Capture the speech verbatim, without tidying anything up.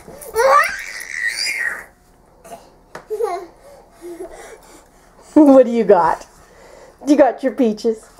What do you got? You got your peaches.